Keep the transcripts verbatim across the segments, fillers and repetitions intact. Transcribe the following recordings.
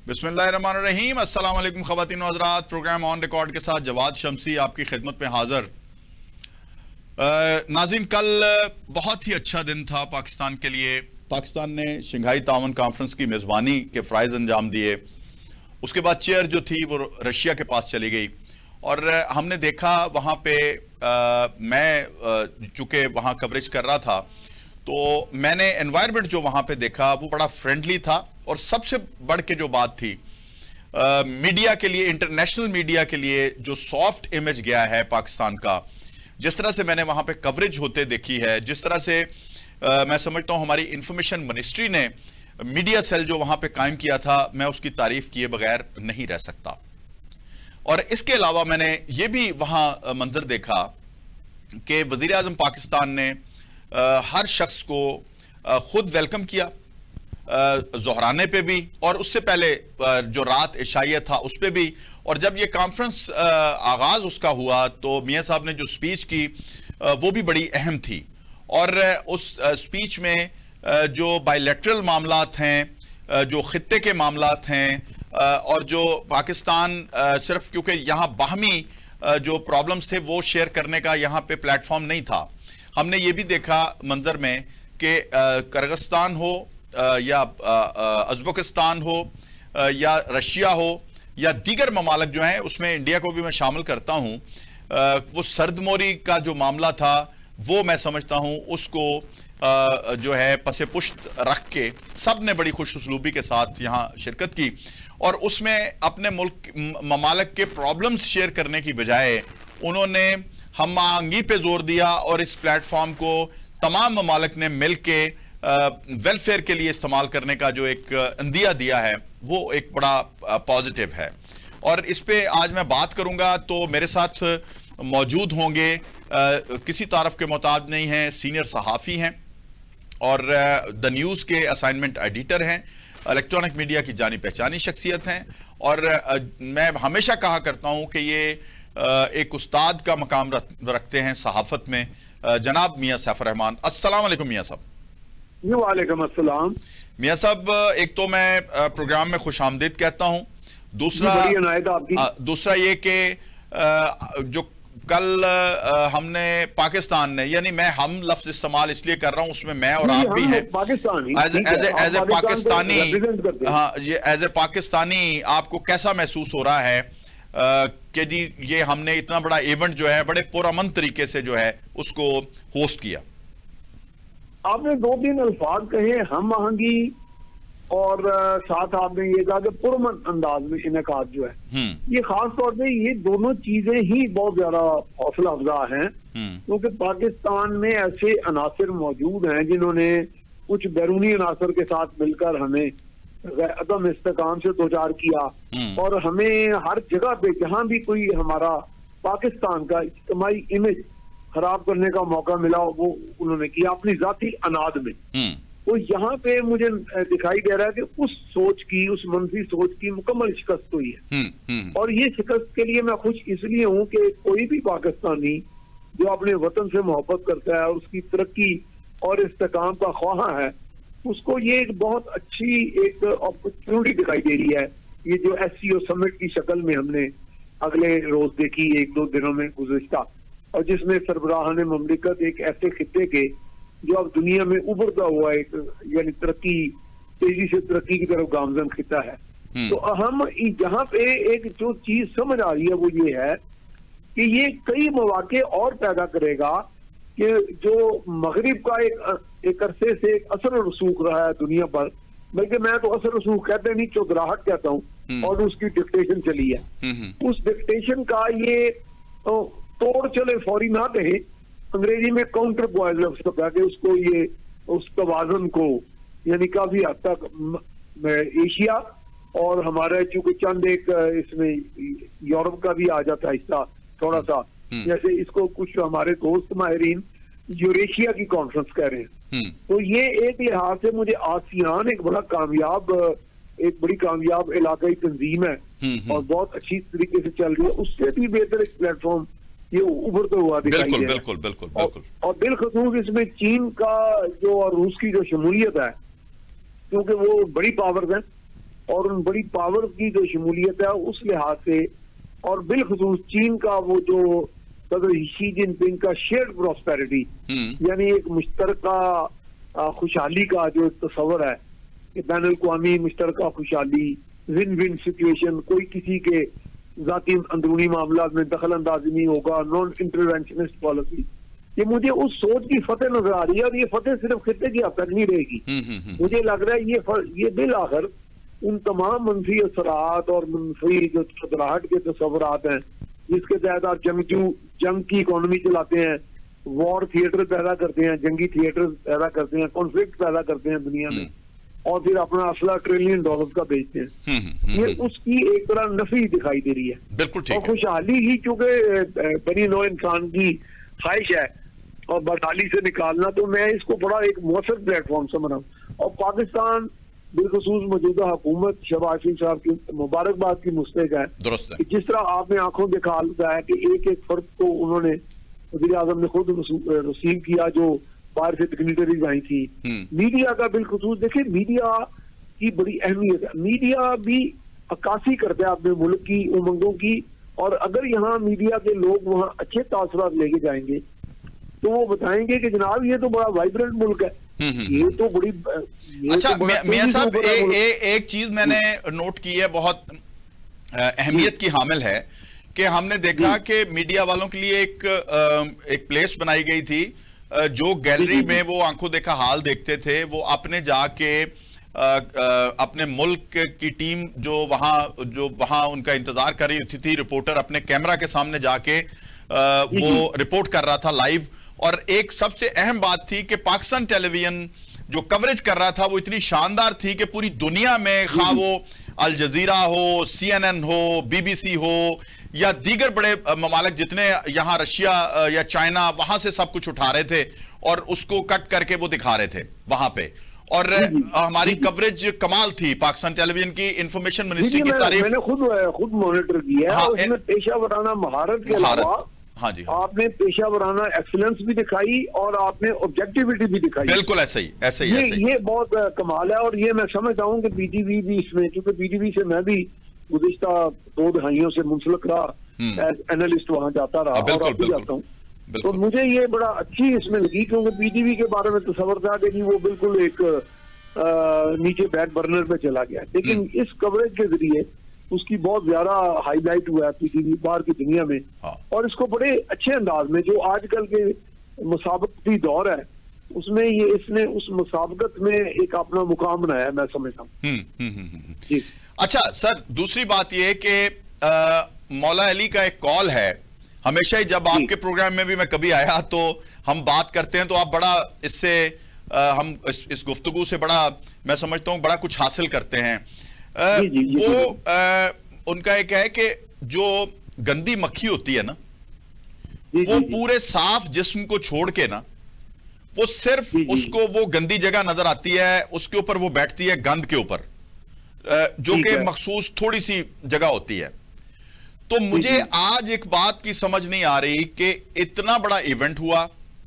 बिस्मिल्लाहिर्रहमानिर्रहीम। अस्सलाम वालेकुम ख़वातीन व हज़रात। प्रोग्राम ऑन रिकॉर्ड के साथ जवाद शमसी आपकी खिदमत में हाजिर। नाज़रीन, कल बहुत ही अच्छा दिन था पाकिस्तान के लिए। पाकिस्तान ने शंघाई ताउन कॉन्फ्रेंस की मेज़बानी के फ़राइज़ अंजाम दिए। उसके बाद चेयर जो थी वो रशिया के पास चली गई और हमने देखा वहाँ पे आ, मैं चूँकि वहाँ कवरेज कर रहा था तो मैंने एनवायरनमेंट जो वहाँ पे देखा वो बड़ा फ्रेंडली था। और सबसे बढ़ के जो बात थी, आ, मीडिया के लिए, इंटरनेशनल मीडिया के लिए जो सॉफ्ट इमेज गया है पाकिस्तान का, जिस तरह से मैंने वहाँ पे कवरेज होते देखी है, जिस तरह से आ, मैं समझता हूँ हमारी इंफॉर्मेशन मिनिस्ट्री ने मीडिया सेल जो वहाँ पे कायम किया था, मैं उसकी तारीफ किए बगैर नहीं रह सकता। और इसके अलावा मैंने ये भी वहाँ मंजर देखा कि वज़ीर आज़म पाकिस्तान ने आ, हर शख्स को आ, खुद वेलकम किया, ज़ोहराने पे भी और उससे पहले आ, जो रात इशाइया था उस पे भी। और जब ये कॉन्फ्रेंस आगाज़ उसका हुआ तो मियाँ साहब ने जो स्पीच की आ, वो भी बड़ी अहम थी। और आ, उस आ, स्पीच में आ, जो बायलैटरल मामलात हैं, जो खित्ते के मामलात हैं और जो पाकिस्तान सिर्फ क्योंकि यहाँ बाहमी जो प्रॉब्लम्स थे वो शेयर करने का यहाँ पे प्लेटफॉर्म नहीं था। हमने ये भी देखा मंजर में कि किर्गिस्तान हो या उज़्बेकिस्तान हो या रशिया हो या दीगर ममालिक जो हैं, उसमें इंडिया को भी मैं शामिल करता हूँ, वो सर्दमोरी का जो मामला था वो मैं समझता हूँ उसको जो है पसे पुश्त रख के सब ने बड़ी खुश उसलूबी के साथ यहाँ शिरकत की और उसमें अपने मुल्क ममालिक के प्रॉब्लम्स शेयर करने की बजाय उन्होंने हम आहंगी पे जोर दिया और इस प्लेटफॉर्म को तमाम ममालिक ने मिल के वेलफेयर के लिए इस्तेमाल करने का जो एक अंदिया दिया है वो एक बड़ा पॉजिटिव है। और इस पे आज मैं बात करूंगा तो मेरे साथ मौजूद होंगे, किसी तारफ के मोहताज नहीं हैं, सीनियर सहाफ़ी हैं और द न्यूज़ के असाइनमेंट एडिटर हैं, इलेक्ट्रॉनिक मीडिया की जानी पहचानी शख्सियत हैं। और मैं हमेशा कहा करता हूं कि ये एक उस्ताद का मकाम रखते हैं सहाफत में, जनाब मियां सैफ रहमान। अस्सलाम वालेकुम मियां साहब। वालेकुम अस्सलाम। मियां साहब, एक तो मैं प्रोग्राम में खुश आमदीद कहता हूं, दूसरा दूसरा ये कि जो कल हमने पाकिस्तान ने, यानी मैं हम लफ्ज इस्तेमाल इसलिए कर रहा हूं, उसमें मैं और आप भी हैं एज एज ए पाकिस्तानी। हाँ, ये एज ए पाकिस्तानी आपको कैसा महसूस हो रहा है कि जी ये हमने इतना बड़ा इवेंट जो है बड़े पुरअमन तरीके से जो है उसको होस्ट किया? आपने दो तीन अल्फाज कहे, हम आहंगी और साथ आपने ये कहा कि पुरअमन अंदाज में इनेकाद जो है, ये खास तौर पे ये दोनों चीजें ही बहुत ज्यादा हौसला अफजा हैं, क्योंकि पाकिस्तान में ऐसे अनासर मौजूद हैं जिन्होंने कुछ बैरूनी अनासर के साथ मिलकर हमें अदम इस्तेकाम से दो चार किया और हमें हर जगह पे जहां भी कोई हमारा पाकिस्तान का इज्तिमाई इमेज खराब करने का मौका मिला वो उन्होंने किया अपनी जाती अनाद में। तो यहाँ पे मुझे दिखाई दे रहा है कि उस सोच की, उस मनफी सोच की मुकम्मल शिकस्त हुई है। और ये शिकस्त के लिए मैं खुश इसलिए हूँ कि कोई भी पाकिस्तानी जो अपने वतन से मोहब्बत करता है और उसकी तरक्की और इस्तेकाम का ख्वाह है, उसको ये एक बहुत अच्छी एक अपॉर्चुनिटी दिखाई दे रही है। ये जो एस सी ओ समिट की शक्ल में हमने अगले रोज देखी एक दो दिनों में गुज़िश्ता, और जिसमें सरबराहान ममलिकत एक ऐसे खित्ते के जो अब दुनिया में उभरता हुआ एक यानी तरक्की, तेजी से तरक्की की तरफ गामजन खिता है। तो हम यहाँ पे एक जो चीज समझ आ रही है वो ये है कि ये कई मौके और पैदा करेगा कि जो मगरिब का एक एक अरसे से एक असर रसूख रहा है दुनिया पर, बल्कि मैं तो असर रसूख कहते नहीं, चौधराहट कहता हूँ, और उसकी डिक्टेशन चली है। उस डिक्टेशन का ये तो तोड़ चले फौरी ना कहे, अंग्रेजी में काउंटर बॉयल लफ्ज का के उसको ये उस तवाज़ुन को यानी काफी हद तक एशिया और हमारे चूंकि चंद एक इसमें यूरोप का भी आ जाता है हिस्सा थोड़ा सा, जैसे इसको कुछ हमारे दोस्त माहिरीन यूरेशिया की कॉन्फ्रेंस कह रहे हैं। तो ये एक लिहाज से मुझे आसियान एक बड़ा कामयाब एक बड़ी कामयाब इलाकाई तंजीम है और बहुत अच्छी तरीके से चल रही है, उससे भी बेहतर एक प्लेटफॉर्म ये उभरता हुआ दिखाई बिल्कुल बिल्कुल बिल्कुल बिल्कुल। और बिलखसूस इसमें चीन का जो और रूस की जो शमूलियत है, क्योंकि वो बड़ी पावर्स हैं और उन बड़ी पावर की जो शमूलियत है उस लिहाज से, और बिलखुसूस चीन का वो जो सदर शी जिनपिंग का शेयर्ड प्रॉस्पेरिटी, यानी एक मुश्तरका खुशहाली का जो तस्वर है कि बैन अल-अक़वामी मुश्तरका खुशहाली, विन विन सिचुएशन, कोई किसी के जाती अंदरूनी मामला में दखल अंदाजी नहीं होगा, नॉन इंटरवेंशनिस्ट पॉलिसी, ये मुझे उस सोच की फतेह नजर आ रही है। और ये फतेह सिर्फ खित्ते की हद तक नहीं रहेगी। मुझे लग रहा है ये ये बिल आखिर उन तमाम मनफी असरात और मनफी जो खतराहट के तस्वुरात हैं जिसके तहत आप जंग जंग की इकोनॉमी चलाते हैं, वॉर थिएटर पैदा करते हैं, जंगी थिएटर पैदा करते हैं, कॉन्फ्लिक्ट पैदा करते हैं दुनिया में, और फिर अपना असला ट्रिलियन डॉलर का बेचते हैं, ये उसकी एक तरह नफी दिखाई दे रही है। बिल्कुल ठीक और खुशहाली ही चूंकि बनी नौ इंसान की ख्वाहिश है और बदहाली से निकालना, तो मैं इसको बड़ा एक मौसर प्लेटफॉर्म समझ रहा हूँ। और पाकिस्तान बिलखुसूस मौजूदा हुकूमत शहबाज शरीफ साहब की मुबारकबाद की मुस्तहिक है कि जिस तरह आपने आंखों देखा है कि एक एक फर्द को उन्होंने वज़ीर आज़म ने खुद रसीव किया जो बाहर से डिग्निटरीज आई थी। मीडिया का बिलखुसूस देखिए, मीडिया की बड़ी अहमियत है। मीडिया भी अक्कासी करता है अपने मुल्क की उमंगों की, और अगर यहाँ मीडिया के लोग वहाँ अच्छे तासुरात लेके जाएंगे तो वो बताएंगे कि जनाब ये तो बड़ा वाइब्रेंट मुल्क है, ये तो बड़ी ये अच्छा तो मियां साहब, ए, ए, एक चीज मैंने नोट की है, बहुत अहमियत की हामिल है, कि हमने देखा कि मीडिया वालों के लिए एक एक प्लेस बनाई गई थी, जो गैलरी में वो आंखों देखा हाल देखते थे, वो अपने जाके अपने मुल्क की टीम जो वहां जो वहां उनका इंतजार कर रही थी, रिपोर्टर अपने कैमरा के सामने जाके वो रिपोर्ट कर रहा था लाइव। और एक सबसे अहम बात थी कि पाकिस्तान टेलीविजन जो कवरेज कर रहा था वो इतनी शानदार थी कि पूरी दुनिया में, खा वो अल जजीरा हो, सी एन एन हो, बी बी सी हो, या दीगर बड़े ममालिक जितने यहाँ रशिया या चाइना, वहां से सब कुछ उठा रहे थे और उसको कट करके वो दिखा रहे थे वहां पे। और हमारी कवरेज कमाल थी पाकिस्तान टेलीविजन की। इंफॉर्मेशन मिनिस्ट्री की तारीफ मैंने खुद खुद मॉनिटर किया है। उसमें पेशा महारत के अलावा हाँ जी हाँ। आपने पेशा वराना एक्सीलेंस भी दिखाई और आपने ऑब्जेक्टिविटी भी दिखाई। बिल्कुल ऐसे ही ऐसे ही ये ऐसे ही। ये बहुत कमाल है। और ये मैं समझता हूँ कि पीटीवी भी इसमें, क्योंकि पीटीवी से मैं भी गुज़िश्ता दो दहाइयों से मुंसलिक रहा, एनालिस्ट वहां जाता रहा और अब भी जाता हूँ, तो मुझे ये बड़ा अच्छी इसमें लगी, क्योंकि पीटीवी के बारे में तस्वर था कि वो बिल्कुल एक आ, नीचे बैक बर्नर पे चला गया, लेकिन इस कवरेज के जरिए उसकी बहुत ज्यादा हाईलाइट हुआ है पीटीवी बाहर की दुनिया में। हाँ। और इसको बड़े अच्छे अंदाज में, जो आजकल के मुसाबकती दौर है उसमें ये इसने उस मुसाबकत में एक अपना मुकाम बनाया है, मैं समझता हूँ। अच्छा सर, दूसरी बात ये कि मौला अली का एक कॉल है, हमेशा ही जब आपके प्रोग्राम में भी मैं कभी आया तो हम बात करते हैं तो आप बड़ा इससे आ, हम इस, इस गुफ्तगू से बड़ा, मैं समझता हूँ बड़ा कुछ हासिल करते हैं। आ, जी, जी, जी, वो आ, उनका एक है कि जो गंदी मक्खी होती है ना, जी, वो जी, पूरे साफ जिस्म को छोड़ के ना, वो सिर्फ जी, जी, उसको वो गंदी जगह नजर आती है, उसके ऊपर वो बैठती है गंद के ऊपर, जो कि मखसूस थोड़ी सी जगह होती है। तो मुझे आज एक बात की समझ नहीं आ रही कि इतना बड़ा इवेंट हुआ,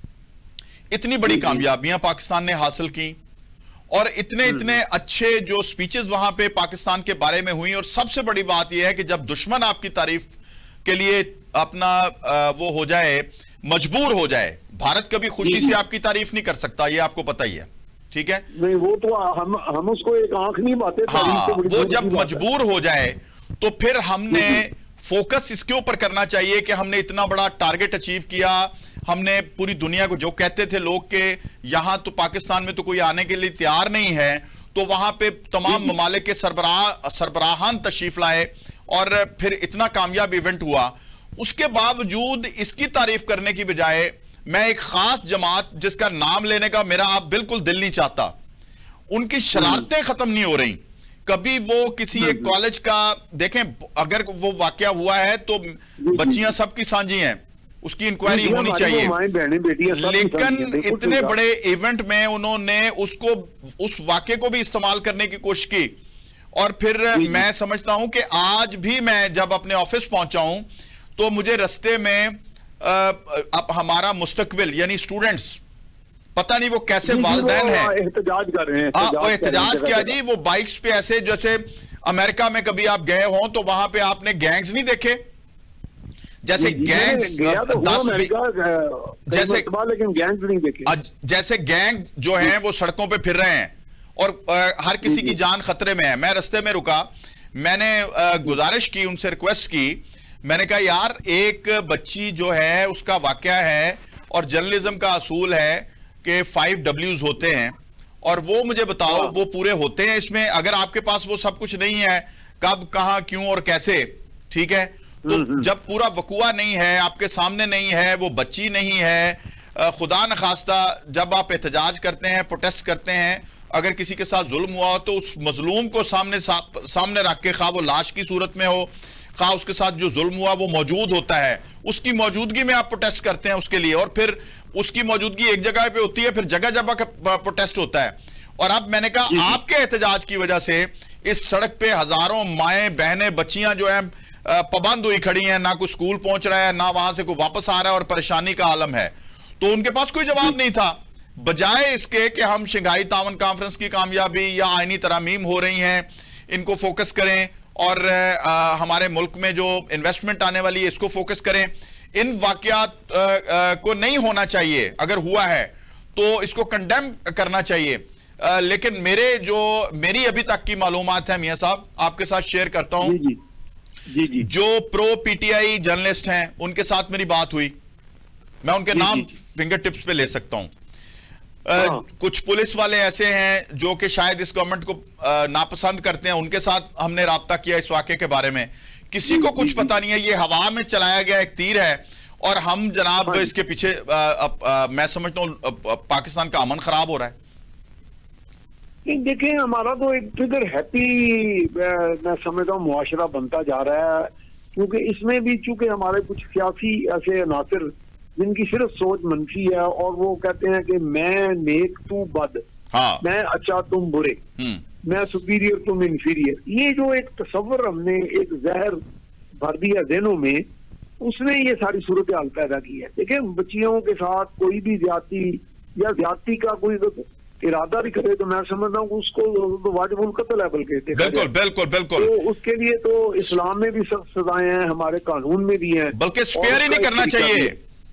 इतनी बड़ी कामयाबियां पाकिस्तान ने हासिल की, और इतने इतने अच्छे जो स्पीचेस वहां पे पाकिस्तान के बारे में हुई, और सबसे बड़ी बात यह है कि जब दुश्मन आपकी तारीफ के लिए अपना वो हो जाए, मजबूर हो जाए, भारत कभी खुशी से आपकी तारीफ नहीं कर सकता, ये आपको पता ही है, ठीक है? नहीं, वो तो हम हम उसको एक आंख नहीं बाते। हाँ, वो जब मजबूर हो जाए तो फिर हमने फोकस इसके ऊपर करना चाहिए कि हमने इतना बड़ा टारगेट अचीव किया, हमने पूरी दुनिया को, जो कहते थे लोग के यहां तो पाकिस्तान में तो कोई आने के लिए तैयार नहीं है, तो वहां पे तमाम ममालिक के सरबराह सरबराहान तशरीफ लाए और फिर इतना कामयाब इवेंट हुआ। उसके बावजूद इसकी तारीफ करने की बजाय मैं एक खास जमात जिसका नाम लेने का मेरा आप बिल्कुल दिल नहीं चाहता, उनकी शरारतें खत्म नहीं हो रही। कभी वो किसी एक कॉलेज का देखें, अगर वो वाकया हुआ है तो बच्चियां सबकी साझी हैं, उसकी इंक्वायरी होनी चाहिए, लेकिन इतने बड़े इवेंट में उन्होंने उसको उस वाकये को भी इस्तेमाल करने की कोशिश की। और फिर मैं समझता हूं कि आज भी मैं जब अपने ऑफिस पहुंचा हूं तो मुझे रास्ते में अब हमारा मुस्तकबिल यानी स्टूडेंट्स, पता नहीं वो कैसे वालिदैन है, एहतजाज कर रहे हैं। हाँ, वो एहतजाज क्या जी, वो बाइक्स पे ऐसे जैसे अमेरिका में कभी आप गए हो तो वहां पे आपने गैंग्स नहीं देखे? जैसे गैंग्स गया तो हूं अमेरिका, जैसे लेकिन गैंग्स नहीं देखे। जैसे गैंग जो हैं वो सड़कों पे फिर रहे हैं और आ, हर किसी की जान खतरे में है। मैं रास्ते में रुका, मैंने आ, गुजारिश की, उनसे रिक्वेस्ट की, मैंने कहा यार एक बच्ची जो है उसका वाकया है और जर्नलिज्म का असूल है कि फाइव डब्ल्यूज होते हैं और वो मुझे बताओ वो पूरे होते हैं इसमें? अगर आपके पास वो सब कुछ नहीं है, कब कहां क्यों और कैसे, ठीक है, तो जब पूरा वकुआ नहीं है, आपके सामने नहीं है, वो बच्ची नहीं है, खुदा न खास्ता जब आप एहतजाज करते हैं, प्रोटेस्ट करते हैं, अगर किसी के साथ जुल्म हुआ हो तो उस मजलूम को सामने सा, सामने रख के, खा वो लाश की सूरत में हो, खा उसके साथ जो जुल्म हुआ वो मौजूद होता है, उसकी मौजूदगी में आप प्रोटेस्ट करते हैं उसके लिए, और फिर उसकी मौजूदगी एक जगह पे होती है, फिर जगह जगह का प्रोटेस्ट होता है। और अब मैंने कहा आपके एहतजाज की वजह से इस सड़क पे हजारों माएं बहनें बच्चियां जो है पाबंद हुई खड़ी हैं, ना कोई स्कूल पहुंच रहा है, ना वहां से कोई वापस आ रहा है और परेशानी का आलम है। तो उनके पास कोई जवाब नहीं था। बजाय इसके कि हम शंघाई तावन कॉन्फ्रेंस की कामयाबी या आईनी तरामीम हो रही हैं इनको फोकस करें और आ, हमारे मुल्क में जो इन्वेस्टमेंट आने वाली है इसको फोकस करें, इन वाकयात को नहीं होना चाहिए। अगर हुआ है तो इसको कंडेम करना चाहिए। आ, लेकिन मेरे जो मेरी अभी तक की मालूमात है मियां साहब, आपके साथ शेयर करता हूं। जी जी जी। जो प्रो पीटीआई जर्नलिस्ट हैं उनके साथ मेरी बात हुई, मैं उनके जी नाम फिंगर टिप्स पे ले सकता हूं। हाँ। कुछ पुलिस वाले ऐसे हैं जो कि शायद इस गवर्नमेंट को नापसंद करते हैं, उनके साथ हमने राब्ता किया इस वाकये के बारे में। किसी को कुछ पता नहीं है, ये हवा में चलाया गया एक तीर है और हम जनाब हाँ। इसके पीछे आ, आ, आ, मैं समझता हूं पाकिस्तान का अमन खराब हो रहा है। देखिए हमारा तो एक फिगर हैप्पी मैं समझता हूँ मुआशरा बनता जा रहा है, क्योंकि इसमें भी चूंकि हमारे कुछ सियासी ऐसे अनासर जिनकी सिर्फ सोच मनफी है और वो कहते हैं कि मैं नेक तू बद, हाँ। मैं अच्छा तुम बुरे, मैं सुपीरियर तुम इंफीरियर, ये जो एक तस्वर हमने एक जहर भर दिया ज़हनों में, उसने ये सारी सूरत हाल पैदा की है। देखिए बच्चियों के साथ कोई भी ज्यादती या ज्यादती का कोई इरादा भी करे तो मैं समझता हूँ उसको तो वाजिबुल कत्ल है, बल्कि बिल्कुल बिल्कुल बिल्कुल, तो उसके लिए तो इस्लाम में भी सख्त सजाएं हैं, हमारे कानून में भी हैं, बल्कि स्पेयर ही नहीं करना चाहिए।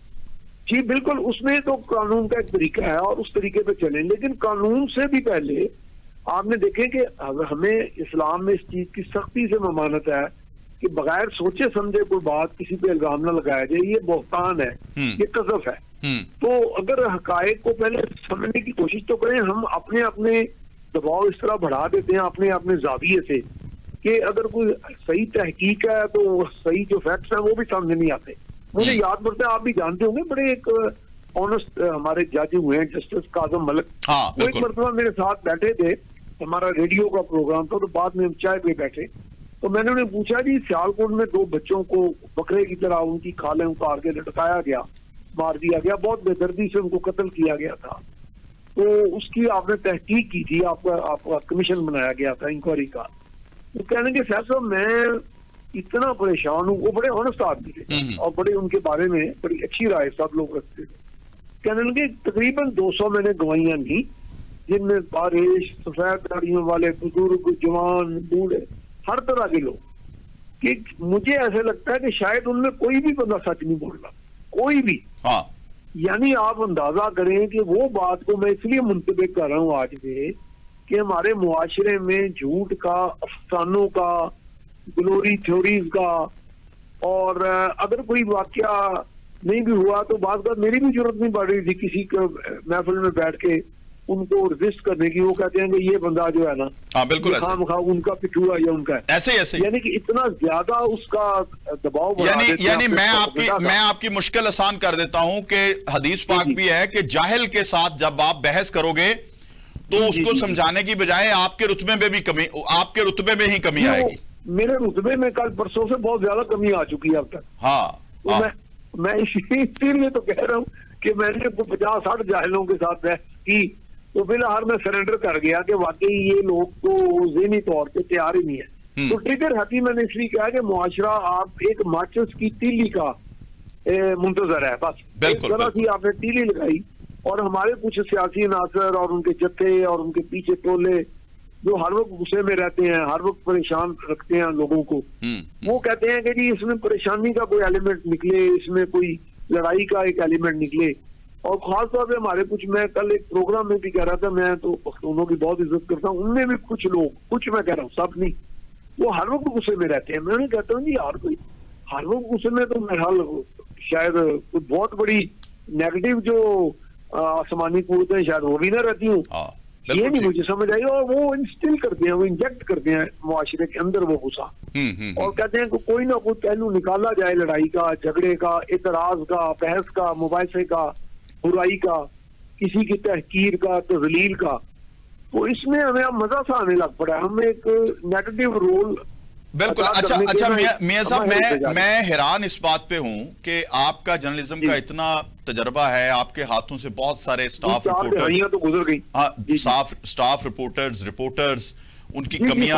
जी बिल्कुल, उसमें तो कानून का एक तरीका है और उस तरीके पे चलें। लेकिन कानून से भी पहले आपने देखे कि हमें इस्लाम में इस चीज की सख्ती से ममानत है कि बगैर सोचे समझे कोई बात किसी पे इल्जाम न लगाया जाए, ये बहतान है, ये कज़फ है। तो अगर हकायक को पहले समझने की कोशिश तो करें। हम अपने अपने दबाव इस तरह बढ़ा देते हैं अपने अपने जाविये से कि अगर कोई सही तहकीक है तो सही जो फैक्ट्स हैं वो भी सामने नहीं आते। मुझे याद पड़ता है, आप भी जानते होंगे, बड़े एक ऑनेस्ट हमारे जज हुए हैं जस्टिस काजम मलिक, हाँ, वो एक मरतबा मेरे साथ बैठे थे, हमारा रेडियो का प्रोग्राम था, तो बाद में हम चाय पे बैठे तो मैंने उन्हें पूछा जी सियालकोट में दो बच्चों को बकरे की तरह उनकी खालें उतार के लटकाया गया, मार दिया गया, बहुत बेदर्दी से उनको कत्ल किया गया था, तो उसकी आपने तहकीक की थी, आपका आपका कमीशन बनाया गया था इंक्वायरी का। तो कहने के साहब साहब मैं इतना परेशान हूँ, वो बड़े ऑनेस्ट आदमी थे और बड़े उनके बारे में बड़ी अच्छी राय सब लोग रखते थे। कहने लगे तकरीबन दो सौ मैंने गवाहियां दी, जिनमें बारिश, सफेद गाड़ियों वाले, बुजुर्ग, जवान, बूढ़े, हर तरह के लोग, कि मुझे ऐसा लगता है कि शायद उनमें कोई भी बंदा सच नहीं बोल रहा, कोई भी। हाँ। यानी आप अंदाजा करें कि वो बात को मैं इसलिए मुंतबिक कर रहा हूँ आज में कि हमारे मुआशरे में झूठ का, अफसानों का, ग्लोरी थ्योरीज का, और अगर कोई वाकया नहीं भी हुआ तो बात बात मेरी भी जरूरत नहीं पड़ रही थी किसी के महफिल में बैठ के उनको रेजिस्ट करने की। वो कहते हैं कि ये बंदा जो है ना, हाँ बिल्कुल ऐसे, खाम खा उनका पिछुआ या उनका है, ऐसे ऐसे, यानी कि इतना ज्यादा उसका दबाव बढ़ा यानी देते यानी मैं आपकी मैं आपकी मुश्किल आसान कर देता हूं कि हदीस पाक भी है कि जाहिल के साथ जब आप बहस करोगे तो उसको समझाने की बजाय आपके रुतबे में भी कमी, आपके रुतबे में ही कमी आएगी। मेरे रुतबे में कल परसों से बहुत ज्यादा कमी आ चुकी है अब तक। हाँ, तो हाँ। मैं मैं इसीलिए तो कह रहा हूँ कि मैंने पचास साठ जाहिलों के साथ बहस की तो फिलहाल मैं सरेंडर कर गया कि वाकई ये लोग तो ज़हनी तौर पे तैयार ही नहीं है। तो ट्रिगर हैप्पी मैंने इसलिए कहा कि मुआशरा आप एक माचिस की तीली का मुंतजर है, बस एक तरह से आपने तीली लगाई और हमारे कुछ सियासी अनासर और उनके जत्थे और उनके पीछे टोले जो हर वक्त गुस्से में रहते हैं, हर वक्त परेशान रखते हैं लोगों को, वो कहते हैं कि जी इसमें परेशानी का कोई एलिमेंट निकले, इसमें कोई लड़ाई का एक एलिमेंट निकले। और खासतौर पे हमारे कुछ, मैं कल एक प्रोग्राम में भी कह रहा था, मैं तो पख्तूनों की बहुत इज्जत करता हूँ, उनमें भी कुछ लोग, कुछ मैं कह रहा हूँ सब नहीं, वो हर वक्त गुस्से में रहते हैं। मैं नहीं कहता हूँ जी यार कोई हर वक्त गुस्से में, तो मेरा शायद कोई बहुत बड़ी नेगेटिव जो आसमानी कुवतें हैं शायद वो भी ना रहती हूँ, ये नहीं मुझे समझ आई। और वो इंस्टिल करते हैं, वो इंजेक्ट करते हैं मुआशरे के अंदर वो गुस्सा, और कहते हैं कि कोई ना कोई पहलू निकाला जाए लड़ाई का, झगड़े का, इतराज का, बहस का, मुबाहिसे का, बुराई का, किसी की तहकीर का, तजलील का। तो इसमें हमें अब मजा सा आने लग पड़ा है, हम एक नेगेटिव रोल। बिल्कुल। अच्छा अच्छा मियां साहब, मैं मैं हैरान इस बात पे हूं कि आपका जर्नलिज्म का इतना तजर्बा है, आपके हाथों से बहुत सारे स्टाफ रिपोर्टर्स तो गुजर गई, स्टाफ स्टाफ रिपोर्टर्स रिपोर्टर्स उनकी कमियां,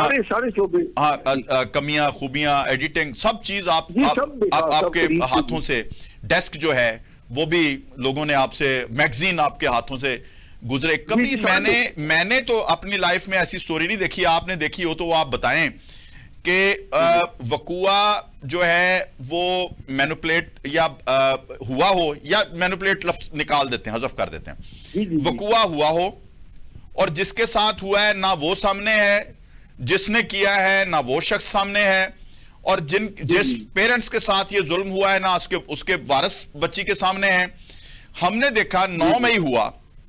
हाँ कमियां, खूबियां, एडिटिंग, सब चीज आप, आप, आप आपके हाथों से, डेस्क जो है वो भी लोगों ने आपसे, मैगजीन आपके हाथों से गुजरे। कभी मैंने मैंने तो अपनी लाइफ में ऐसी स्टोरी नहीं देखी, आपने देखी हो तो वो आप बताएं कि वकुआ जो है वो मैनिपुलेट या आ, हुआ हो, या मैनिपुलेट लफ्ज निकाल देते हैं, हज़फ कर देते हैं, वकुआ हुआ हो और जिसके साथ हुआ है ना वो सामने है, जिसने किया है ना वो शख्स सामने है, और जिन जिस पेरेंट्स के साथ ये जुल्म हुआ है ना उसके उसके वारिस बच्ची के सामने है। हमने देखा नौ मई हुआ,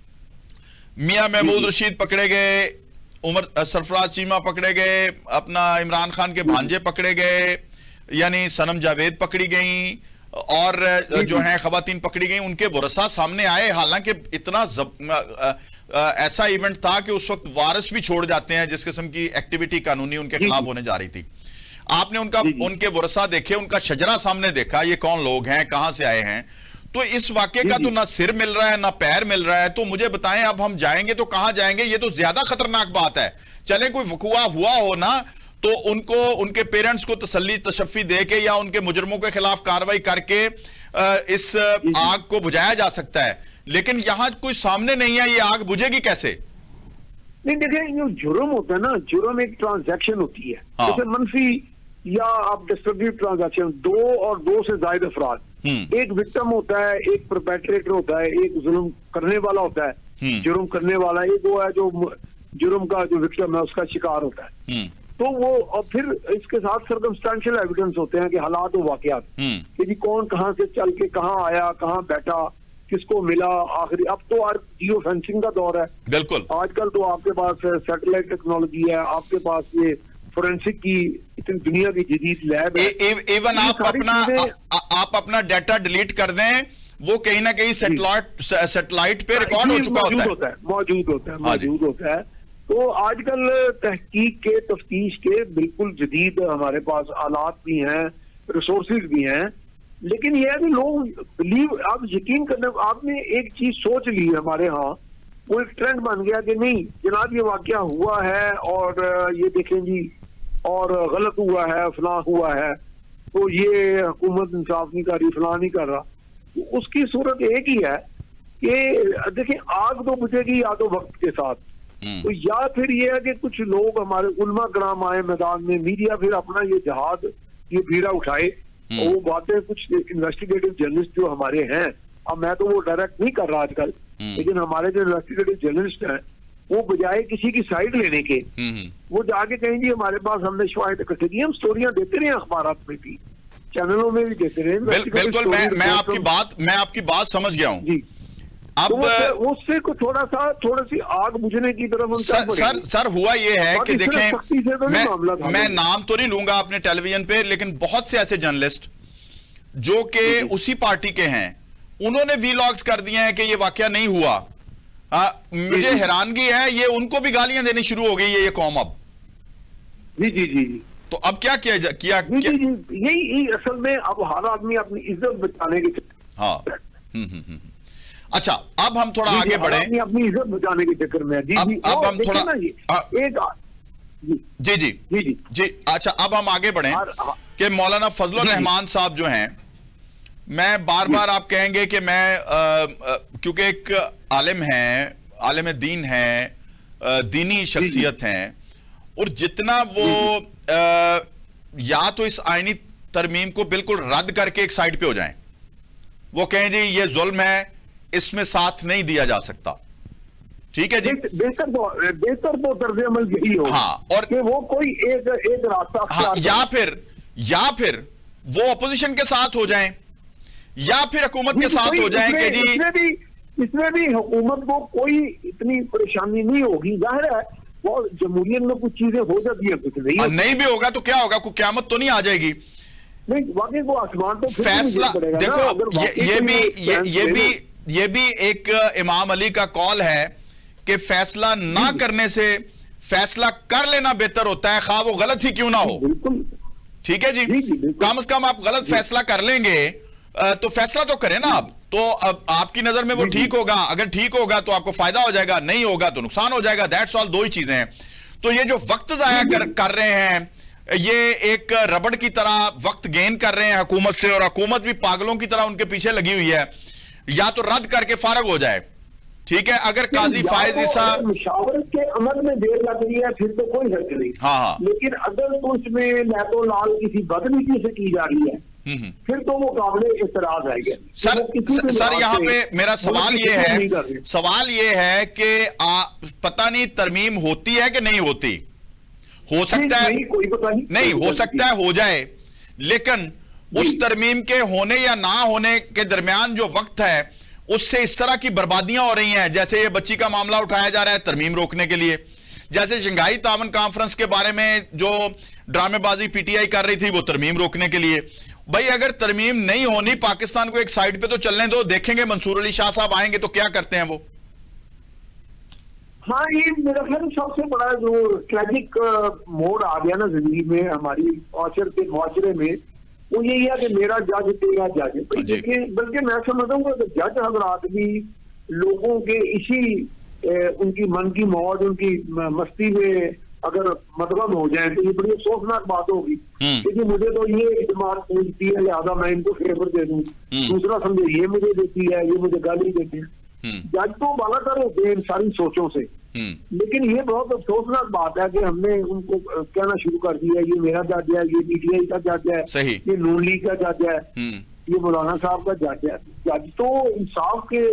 मियां महमूद रशीद पकड़े गए, उमर सरफराज चीमा पकड़े गए, अपना इमरान खान के भांजे पकड़े गए, यानी सनम जावेद पकड़ी गई, और जो हैं खवातीन पकड़ी गई, उनके वरसा सामने आए। हालांकि इतना जब, आ, आ, ऐसा इवेंट था कि उस वक्त वारिस भी छोड़ जाते हैं जिस किस्म की एक्टिविटी कानूनी उनके खिलाफ होने जा रही थी। आपने उनका उनके वरसा देखे, उनका शजरा सामने देखा, ये कौन लोग हैं, कहां से आए हैं। तो इस वाक्य का तो ना सिर मिल रहा है ना पैर मिल रहा है। तो मुझे बताएं अब हम जाएंगे तो कहां जाएंगे? ये तो ज्यादा खतरनाक बात है। चले कोई वकुआ हुआ हो ना तो उनको, उनके पेरेंट्स को तसल्ली तशफ़ी दे के या उनके मुजरमों के खिलाफ कार्रवाई करके इस आग को बुझाया जा सकता है, लेकिन यहां कोई सामने नहीं है, ये आग बुझेगी कैसे? नहीं देखिए, जो जुर्म होता है ना, जुर्म एक ट्रांजैक्शन होती है, हाँ। जैसे मनफी या आप डिस्ट्रक्टिव ट्रांजैक्शन, दो और दो से ज्यादा अफराद, एक विक्टिम होता है, एक परपेट्रेटर होता है, एक जुर्म करने वाला होता है, जुर्म करने वाला, एक वो है जो जुर्म का जो विक्टिम है उसका शिकार होता है। तो वो, और फिर इसके साथ सर्कमस्टेंशियल एविडेंस होते हैं कि हालात और वाकयात, कि जी कौन कहां से चल के कहां आया, कहां बैठा, किसको मिला, आखिरी। अब तो आज जियो फेंसिंग का दौर है, बिल्कुल। आजकल तो आपके पास सैटेलाइट टेक्नोलॉजी है, आपके पास ये फोरेंसिक की इतनी दुनिया की जदीद लैब है। इवन आप अपना आ, आप अपना डाटा डिलीट कर दें, वो कहीं ना कहीं सैटेलाइट सैटेलाइट पे रिकॉर्ड हो चुका होता है, होता है मौजूद होता है मौजूद होता है। तो आजकल तहकीक के, तफ्तीश के बिल्कुल जदीद हमारे पास आलात भी हैं, रिसोर्सेज भी हैं, लेकिन यह है कि लोग बिलीव, आप यकीन करने, आपने एक चीज सोच ली हमारे यहाँ, वो एक ट्रेंड बन गया कि नहीं जनाब ये वाकया हुआ है और ये देखें जी और गलत हुआ है, फलां हुआ है, तो ये हुकूमत इंसाफ नहीं कर रही, फलां नहीं कर रहा। तो उसकी सूरत एक ही है कि देखिए आग तो बुझेगी या तो वक्त के साथ, तो या फिर ये है कि कुछ लोग हमारे उलमा कराम आए मैदान में, मीडिया फिर अपना ये जहाज, ये बीड़ा उठाए, और वो बातें कुछ इन्वेस्टिगेटिव जर्नलिस्ट जो हमारे हैं, अब मैं तो वो डायरेक्ट नहीं कर रहा आजकल, लेकिन हमारे जो इन्वेस्टिगेटिव जर्नलिस्ट हैं वो बजाय किसी की साइड लेने के, वो जाके कहें जी हमारे पास हमने शवाहिद इकट्ठे की, हम स्टोरियां देते रहे, अखबारात में भी, चैनलों में भी देते रहे। बिल्कुल, मैं मैं आपकी बात मैं आपकी बात समझ गया हूँ जी। अब तो उससे को थोड़ा सा थोड़ा सी आग बुझने की तरफ सर सर सर हुआ ये है कि देखें, तो मैं, मैं नाम तो नहीं लूंगा अपने टेलीविजन पे, लेकिन बहुत से ऐसे जर्नलिस्ट जो कि उसी पार्टी के हैं, उन्होंने वीलॉग्स कर दिए हैं कि ये वाकया नहीं हुआ। आ, मुझे हैरानगी है, ये उनको भी गालियां देनी शुरू हो गई है ये कौम अब। जी जी जी जी तो अब क्या किया जा, किया जी जी जी यही असल में अब हर आदमी अपनी इज्जत बचाने के, हाँ हम्म हम्म अच्छा, अब हम थोड़ा आगे बढ़े, अपनी इज्जत बचाने के चक्कर में। जी अब, जी अब हम थोड़ा एक जी जी जी जी जी अच्छा, अब हम आगे बढ़े कि मौलाना फजलुर रहमान साहब जो हैं, मैं बार बार आप कहेंगे कि मैं क्योंकि एक आलिम हैं, आलिम दीन हैं, दीनी शख्सियत हैं, और जितना वो आ, या तो इस आईनी तरमीम को बिल्कुल रद्द करके एक साइड पे हो जाएं, वो कहें जी ये जुल्म है, इसमें साथ नहीं दिया जा सकता, ठीक है जी, बेहतर तो बेहतर तो तर्ज अमल यही हो। हाँ, और कि वो कोई एक एक रास्ता, हाँ, या फिर या फिर वो अपोजिशन के साथ हो जाएं, या फिर हुकूमत के साथ हो जाएं कि जी इसमें भी इसमें भी हुकूमत को कोई इतनी परेशानी नहीं होगी। जाहिर है वो जमहूरियत में कुछ चीजें हो जाती है, कुछ नहीं नहीं भी होगा तो क्या होगा, कोई क़यामत तो नहीं आ जाएगी। नहीं, वाकई वो आसमान तो फैसला देखो, ये, ये भी ये, ये भी ये भी एक इमाम अली का कॉल है कि फैसला ना करने से फैसला कर लेना बेहतर होता है, खा वो गलत ही क्यों ना हो। बिल्कुल ठीक है जी, कम से कम आप गलत फैसला कर लेंगे तो फैसला तो करें ना आप, तो अब आपकी नजर में वो ठीक होगा, अगर ठीक होगा तो आपको फायदा हो जाएगा, नहीं होगा तो नुकसान हो जाएगा, दैट्स ऑल, दो ही चीजें हैं। तो ये जो वक्त जाया कर, कर रहे हैं, ये एक रबड़ की तरह वक्त गेन कर रहे हैं हुकूमत से, और हुकूमत भी पागलों की तरह उनके पीछे लगी हुई है, या तो रद्द करके फारग हो जाए, ठीक है। अगर काजी फायज ईसा मुशावरत के अमल में देर लग रही है फिर तो कोई हर्ज नहीं, हाँ हाँ, लेकिन अगर तो उसमें लैतो लाल किसी बदनीति से की जा रही है फिर तो वो काबिल इतराज आएगा। सर तो सर यहाँ पे मेरा सवाल ये है सवाल ये है कि पता नहीं तरमीम होती है कि नहीं होती, हो सकता है, कोई पता नहीं, नहीं हो सकता है हो जाए, लेकिन उस तरमीम के होने या ना होने के दरमियान जो वक्त है उससे इस तरह की बर्बादियां हो रही हैं, जैसे ये बच्ची का मामला उठाया जा रहा है तरमीम रोकने के लिए, जैसे शंघाई तावन कॉन्फ्रेंस के बारे में जो ड्रामेबाजी पीटीआई कर रही थी वो तरमीम रोकने के लिए। भाई अगर तरमीम नहीं होनी, पाकिस्तान को एक साइड पे तो चलने दो, देखेंगे मंसूर अली शाह साहब आएंगे तो क्या करते हैं वो। हाँ, ये मेरा ख्याल सबसे बड़ा जो ट्रैजिक मोड़ आ गया ना जिंदगी में हमारी औशर के मुआशरे में, वो यही है कि मेरा जज तेरा जज। देखिए, बल्कि मैं समझता हूँ कि जज हजरात भी लोगों के इसी ए, उनकी मन की मौज, उनकी मस्ती में अगर मदगम हो जाए तो ये बड़ी अफसोसनाक बात होगी, क्योंकि मुझे तो ये जमात पूछती है लिहाजा मैं इनको फेवर दे दूं, दूसरा समझे ये मुझे देती है, ये मुझे गाली देते हैं। जज तो बालातर होते हैं इन सारी सोचों से, लेकिन ये बहुत अफसोसनाक बात है कि हमने उनको कहना शुरू कर दिया ये मेरा जज है, ये पीटीआई का जज है, ये नून लीग का जज है, ये मौलाना साहब का जज है। जज तो इंसाफ के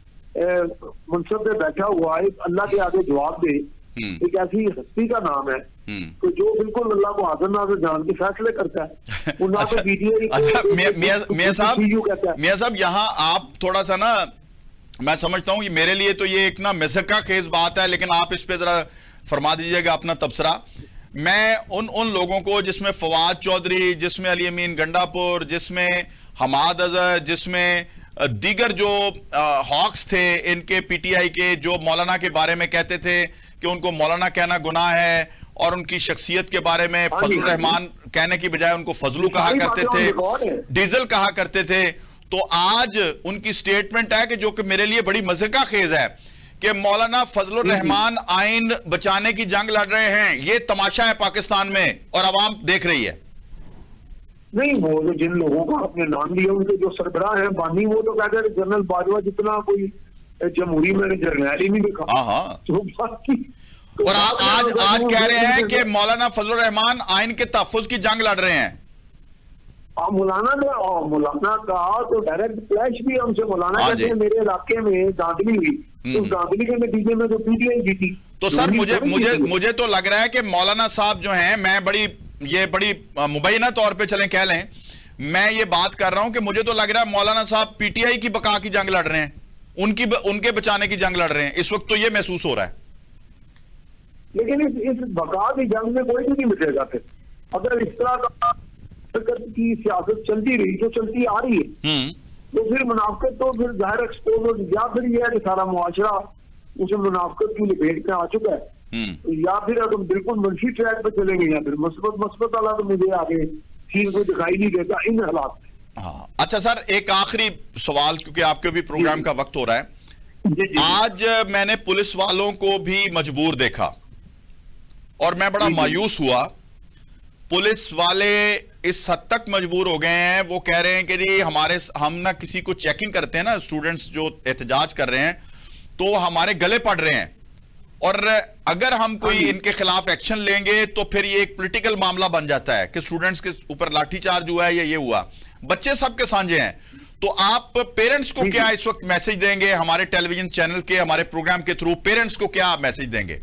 मनसब पे बैठा हुआ है, अल्लाह के आगे जवाब दे, एक ऐसी हस्ती का नाम है तो जो बिल्कुल अल्लाह को हाजिर नाज़िर जान के फैसले करता है। अच्छा, अच्छा, मियां साहब मियां साहब यहाँ आप थोड़ा सा ना, मैं समझता हूँ मेरे लिए तो ये एक ना मज़ाक़ खेज बात है, लेकिन आप इस पे जरा फरमा दीजिएगा अपना तबसरा। मैं उन उन लोगों को, जिसमें फवाद चौधरी, जिसमें अली अमीन गंडापुर, जिसमें हमाद अजहर, जिसमें दीगर जो हॉक्स थे इनके पीटीआई के, जो मौलाना के बारे में कहते थे कि उनको मौलाना कहना गुनाह है, और उनकी शख्सियत के बारे में फजल रहमान कहने की बजाय उनको फजलू कहा करते थे, डीजल कहा करते थे, तो आज उनकी स्टेटमेंट है कि जो कि मेरे लिए बड़ी मज़ाक़ खेज है कि मौलाना फजलुर रहमान आइन बचाने की जंग लड़ रहे हैं। ये तमाशा है पाकिस्तान में और अवाम देख रही है। नहीं, वो जो जिन लोगों का आपने नाम लिया उनके जो सरबराह हैं बानी, वो तो कहते हैं जनरल बाजवा जितना कोई जमहूरी में जर्नैल ही नहीं देखा। हाँ, तो बाकी तो और आ, आज आज कह रहे हैं कि मौलाना फजलुर रहमान आइन के तहफ़्फ़ुज़ की जंग लड़ रहे हैं। मौलाना ने मौलाना का तो डायरेक्ट क्लैश भी हमसे मौलाना कहते हैं मेरे इलाके में दांतली हुई, तो दांतली के नतीजे में तो पीटीआई जीती। तो सर मुझे मुझे मुझे तो लग रहा है कि मौलाना साहब जो हैं, मैं बड़ी ये बड़ी मुबैना तौर पे चलें कह लें, मैं ये बात कर रहा हूं कि मुझे तो लग रहा है मौलाना साहब पीटीआई की बका की जंग लड़ रहे हैं, उनकी उनके बचाने की जंग लड़ रहे हैं इस वक्त, तो ये महसूस हो रहा है। लेकिन इस, इस बका की जंग में कोई भी नहीं बचेगा। फिर अगर इस तरह का की सियासत चलती रही जो चलती आ रही है तो फिर मुनाफिकत तो फिर जाहिर एक्सपोज हो, या फिर यह है कि सारा मुआशरा उसे मुनाफिकत की लपेट में आ चुका है, या फिर अगर बिल्कुल मंफी ट्रैक पे चलेंगे, या फिर मुस्बत मुस्बत वाला तो मुझे आगे चीज को दिखाई नहीं देता इन हालात में। हाँ, अच्छा सर, एक आखिरी सवाल, क्योंकि आपके भी प्रोग्राम का वक्त हो रहा है। जी, जी, आज मैंने पुलिस वालों को भी मजबूर देखा और मैं बड़ा मायूस हुआ। पुलिस वाले इस हद तक मजबूर हो गए हैं, वो कह रहे हैं कि जी हमारे हम ना किसी को चेकिंग करते हैं ना, स्टूडेंट्स जो एहतजाज कर रहे हैं तो हमारे गले पड़ रहे हैं, और अगर हम कोई इनके खिलाफ एक्शन लेंगे तो फिर ये एक पॉलिटिकल मामला बन जाता है कि स्टूडेंट्स के ऊपर लाठीचार्ज हुआ है या ये हुआ। बच्चे सबके साझे हैं, तो आप पेरेंट्स को क्या इस वक्त मैसेज देंगे? हमारे टेलीविजन चैनल के, हमारे प्रोग्राम के थ्रू पेरेंट्स को क्या आप मैसेज देंगे?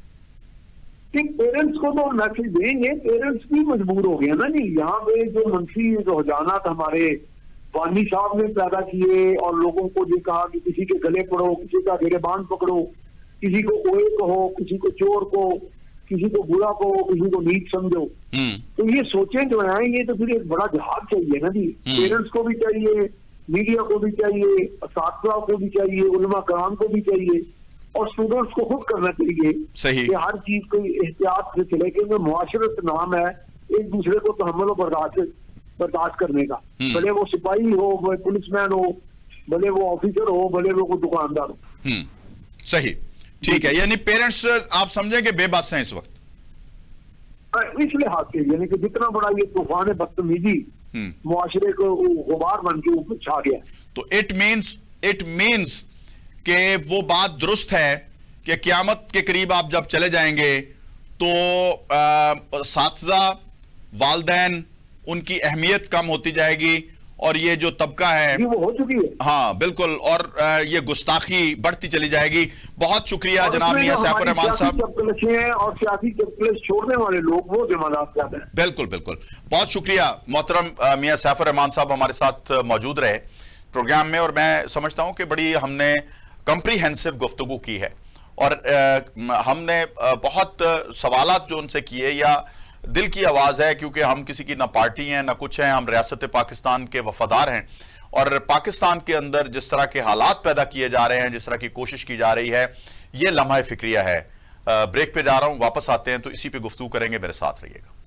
पेरेंट्स को तो मैसेज देंगे, पेरेंट्स भी मजबूर हो गए ना जी। यहाँ पे जो मंफी रुझानात हमारे वानी साहब ने पैदा किए और लोगों को ये कहा कि किसी के गले पड़ो, किसी का गिरेबान पकड़ो, किसी को ओए कहो, किसी को चोर को, किसी को बुरा कहो, किसी को नीच समझो, तो ये सोचें जो है ये तो फिर एक बड़ा जहाज चाहिए ना जी। पेरेंट्स को भी चाहिए, मीडिया को भी चाहिए, छात्रों को भी चाहिए, उलमा कराम को भी चाहिए और स्टूडेंट्स को खुद करना चाहिए सही कि हर चीज को एहतियात से चले, क्योंकि मुआशरत नाम है एक दूसरे को तहम्मुल और बर्दाश्त बर्दाश्त करने का। भले वो सिपाही हो, भले पुलिसमैन हो, भले वो ऑफिसर हो, भले वो कोई दुकानदार हो। सही, ठीक है। यानी पेरेंट्स आप समझें कि बेबस हैं इस वक्त इस लिहाज से, यानी कि जितना बड़ा ये तूफान है बदतमीजी मुआशरे को गुबार बन के ऊपर छा गया, तो इट मीन्स इट मीन्स कि वो बात दुरुस्त है कि क़यामत के करीब आप जब चले जाएंगे तो साथीज़ा, वालिदैन, उनकी अहमियत कम होती जाएगी और ये जो तबका है वो हो चुकी है। हाँ बिल्कुल, और ये गुस्ताखी बढ़ती चली जाएगी। बहुत शुक्रिया जनाब मियां सैफुर रहमान साहब। और सियासी चप्पलें छोड़ने वाले लोग वो जिम्मेदार ज्यादा है। बिल्कुल बिल्कुल, बहुत शुक्रिया मोहतरम मियां सैफुर रहमान साहब हमारे साथ मौजूद रहे प्रोग्राम में, और मैं समझता हूं कि बड़ी हमने कंप्रीहेंसिव गुफ्तगू की है और हमने बहुत सवालात जो उनसे किए या दिल की आवाज है, क्योंकि हम किसी की ना पार्टी हैं ना कुछ हैं, हम रियासत पाकिस्तान के वफादार हैं और पाकिस्तान के अंदर जिस तरह के हालात पैदा किए जा रहे हैं, जिस तरह की कोशिश की जा रही है, ये लम्हा फिक्रिया है। ब्रेक पे जा रहा हूं, वापस आते हैं तो इसी पे गुफ्तगू करेंगे। मेरे साथ रहिएगा।